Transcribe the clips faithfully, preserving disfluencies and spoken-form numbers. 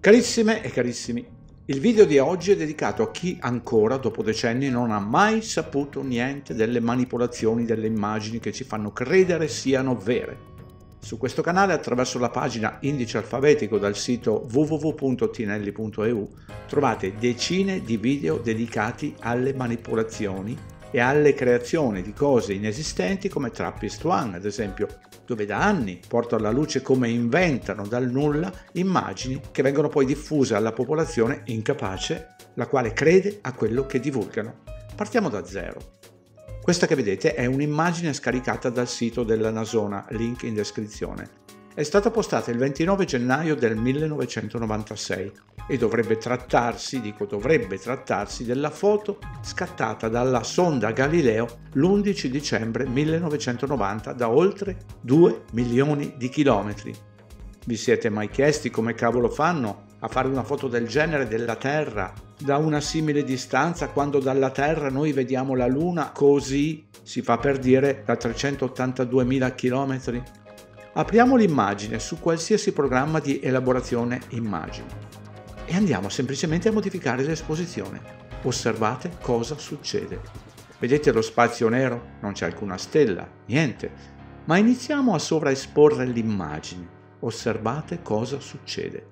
Carissime e carissimi, il video di oggi è dedicato a chi ancora, dopo decenni, non ha mai saputo niente delle manipolazioni delle immagini che ci fanno credere siano vere. Su questo canale, attraverso la pagina Indice Alfabetico dal sito w w w punto tinelli punto e u, trovate decine di video dedicati alle manipolazioni e alle creazioni di cose inesistenti come Trappist One, ad esempio, dove da anni porto alla luce come inventano dal nulla immagini che vengono poi diffuse alla popolazione incapace, la quale crede a quello che divulgano. Partiamo da zero. Questa che vedete è un'immagine scaricata dal sito della Nasona, link in descrizione. È stata postata il ventinove gennaio del millenovecentonovantasei e dovrebbe trattarsi, dico dovrebbe trattarsi, della foto scattata dalla sonda Galileo l'undici dicembre millenovecentonovanta da oltre due milioni di chilometri. Vi siete mai chiesti come cavolo fanno a fare una foto del genere della Terra da una simile distanza quando dalla Terra noi vediamo la Luna così, si fa per dire, da trecentottantaduemila chilometri? Apriamo l'immagine su qualsiasi programma di elaborazione immagini e andiamo semplicemente a modificare l'esposizione. Osservate cosa succede. Vedete lo spazio nero? Non c'è alcuna stella, niente. Ma iniziamo a sovraesporre l'immagine. Osservate cosa succede.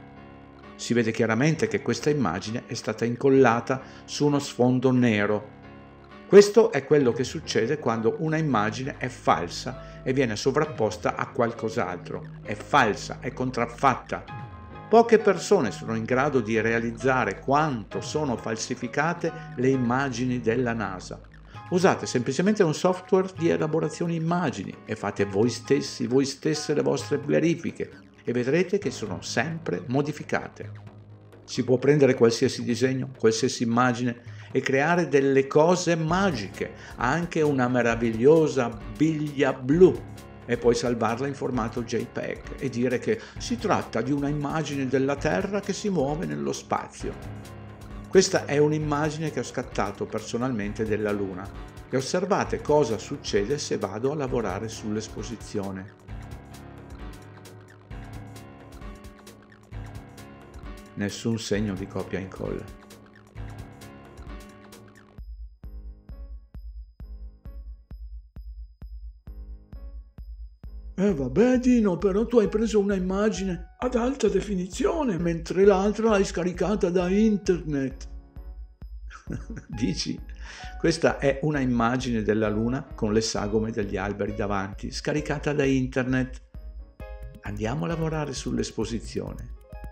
Si vede chiaramente che questa immagine è stata incollata su uno sfondo nero. Questo è quello che succede quando una immagine è falsa e viene sovrapposta a qualcos'altro. È falsa, è contraffatta. Poche persone sono in grado di realizzare quanto sono falsificate le immagini della NASA. Usate semplicemente un software di elaborazione immagini e fate voi stessi, voi stesse le vostre verifiche e vedrete che sono sempre modificate. Si può prendere qualsiasi disegno, qualsiasi immagine e creare delle cose magiche, anche una meravigliosa biglia blu, e poi salvarla in formato JPEG e dire che si tratta di una immagine della Terra che si muove nello spazio. Questa è un'immagine che ho scattato personalmente della Luna e osservate cosa succede se vado a lavorare sull'esposizione. Nessun segno di copia e incolla. Eh vabbè Dino, però tu hai preso una immagine ad alta definizione, mentre l'altra l'hai scaricata da internet. Dici? Questa è una immagine della Luna con le sagome degli alberi davanti, scaricata da internet. Andiamo a lavorare sull'esposizione.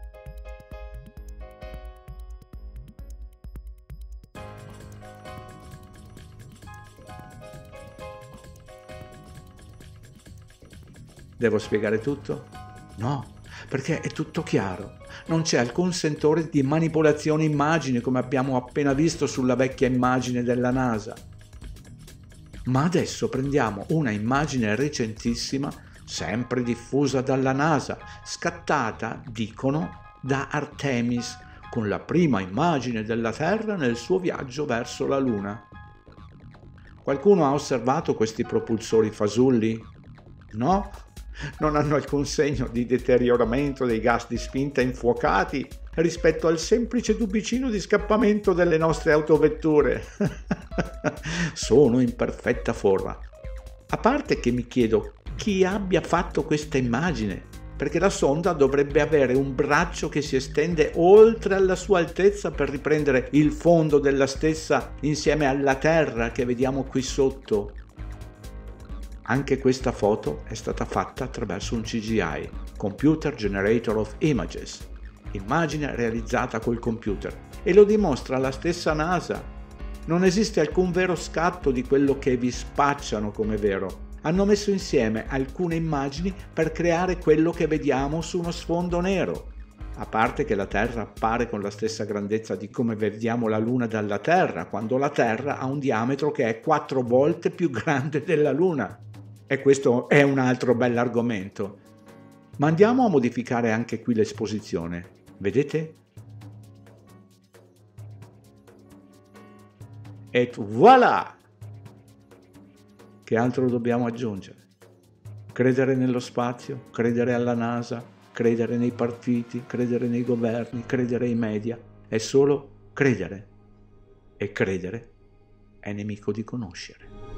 Devo spiegare tutto? No, perché è tutto chiaro. Non c'è alcun sentore di manipolazione immagini come abbiamo appena visto sulla vecchia immagine della NASA. Ma adesso prendiamo una immagine recentissima, sempre diffusa dalla NASA, scattata, dicono, da Artemis, con la prima immagine della Terra nel suo viaggio verso la Luna. Qualcuno ha osservato questi propulsori fasulli? No? Non hanno alcun segno di deterioramento dei gas di spinta infuocati rispetto al semplice tubicino di scappamento delle nostre autovetture. Sono in perfetta forma. A parte che mi chiedo chi abbia fatto questa immagine, perché la sonda dovrebbe avere un braccio che si estende oltre alla sua altezza per riprendere il fondo della stessa insieme alla Terra che vediamo qui sotto. Anche questa foto è stata fatta attraverso un C G I, Computer Generator of Images, immagine realizzata col computer, e lo dimostra la stessa NASA. Non esiste alcun vero scatto di quello che vi spacciano come vero. Hanno messo insieme alcune immagini per creare quello che vediamo su uno sfondo nero. A parte che la Terra appare con la stessa grandezza di come vediamo la Luna dalla Terra, quando la Terra ha un diametro che è quattro volte più grande della Luna. E questo è un altro bell'argomento. Ma andiamo a modificare anche qui l'esposizione. Vedete? E voilà! Che altro dobbiamo aggiungere? Credere nello spazio? Credere alla NASA? credere nei partiti, credere nei governi, credere ai media, è solo credere. E credere è nemico di conoscere.